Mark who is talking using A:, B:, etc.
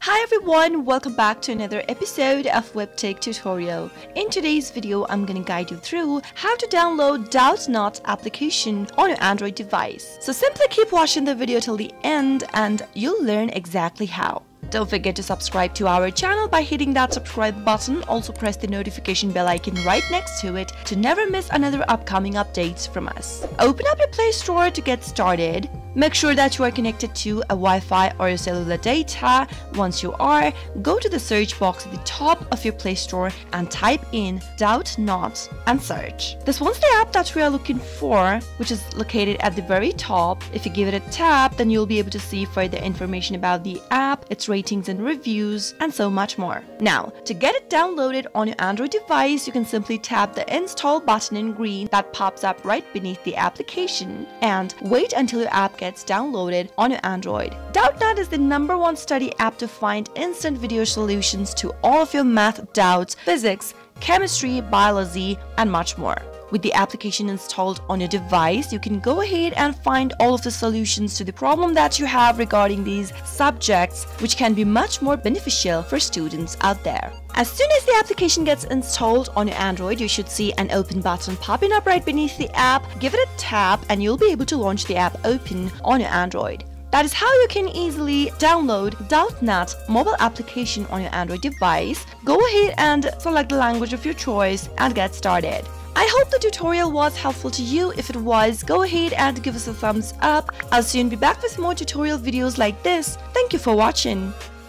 A: Hi everyone, welcome back to another episode of WebTech Tutorial. In today's video, I'm going to guide you through how to download doubtnut application on your Android device. So simply keep watching the video till the end and you'll learn exactly how. Don't forget to subscribe to our channel by hitting that subscribe button. Also press the notification bell icon right next to it to never miss another upcoming updates from us. Open up your Play Store to get started. Make sure that you are connected to a Wi-Fi or your cellular data. Once you are, go to the search box at the top of your Play Store and type in doubtnut and search. This one's the app that we are looking for, which is located at the very top. If you give it a tap, then you'll be able to see further information about the app, its ratings and reviews, and so much more. Now, to get it downloaded on your Android device, you can simply tap the install button in green that pops up right beneath the application and wait until your app gets downloaded on your Android. Doubtnut is the #1 study app to find instant video solutions to all of your math doubts, physics, chemistry, biology, and much more. With the application installed on your device, you can go ahead and find all of the solutions to the problem that you have regarding these subjects, which can be much more beneficial for students out there. As soon as the application gets installed on your Android, you should see an open button popping up right beneath the app. Give it a tap and you'll be able to launch the app open on your Android. That is how you can easily download Doubtnut mobile application on your Android device. Go ahead and select the language of your choice and get started. I hope the tutorial was helpful to you. If it was, go ahead and give us a thumbs up. I'll soon be back with more tutorial videos like this. Thank you for watching.